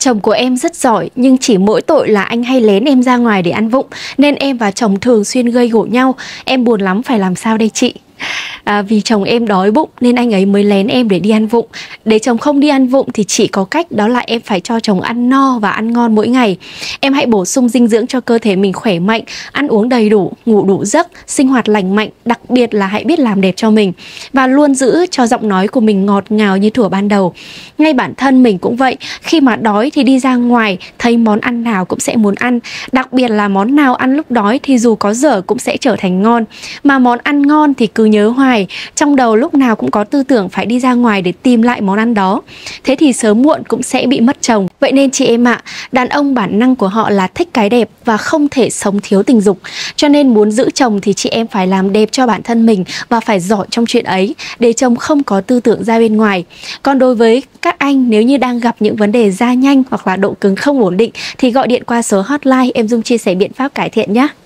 Chồng của em rất giỏi nhưng chỉ mỗi tội là anh hay lén em ra ngoài để ăn vụng, nên em và chồng thường xuyên gây gổ nhau. Em buồn lắm, phải làm sao đây chị? Vì chồng em đói bụng nên anh ấy mới lén em để đi ăn vụng. Để chồng không đi ăn vụng thì chỉ có cách, đó là em phải cho chồng ăn no và ăn ngon mỗi ngày. Em hãy bổ sung dinh dưỡng cho cơ thể mình khỏe mạnh, ăn uống đầy đủ, ngủ đủ giấc, sinh hoạt lành mạnh, đặc biệt là hãy biết làm đẹp cho mình. Và luôn giữ cho giọng nói của mình ngọt ngào như thuở ban đầu. Ngay bản thân mình cũng vậy, khi mà đói thì đi ra ngoài, thấy món ăn nào cũng sẽ muốn ăn. Đặc biệt là món nào ăn lúc đói thì dù có dở cũng sẽ trở thành ngon. Mà món ăn ngon thì cứ nhớ hoài, trong đầu lúc nào cũng có tư tưởng phải đi ra ngoài để tìm lại món ăn đó. Thế thì sớm muộn cũng sẽ bị mất chồng. Vậy nên chị em ạ, đàn ông bản năng của họ là thích cái đẹp và không thể sống thiếu tình dục. Cho nên muốn giữ chồng thì chị em phải làm đẹp cho bản thân mình và phải giỏi trong chuyện ấy, để chồng không có tư tưởng ra bên ngoài. Còn đối với các anh, nếu như đang gặp những vấn đề da nhanh hoặc là độ cứng không ổn định thì gọi điện qua số hotline, em Dung chia sẻ biện pháp cải thiện nhé.